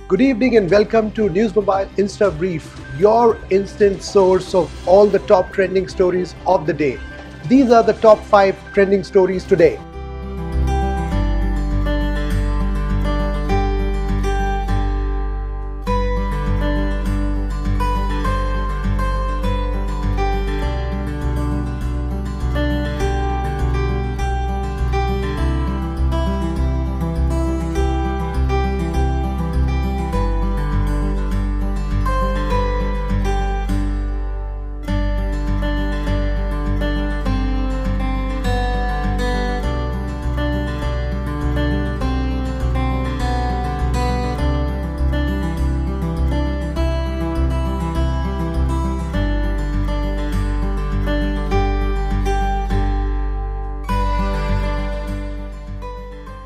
Good evening and welcome to NewsMobile Insta Brief, your instant source of all the top trending stories of the day. These are the top 5 trending stories today.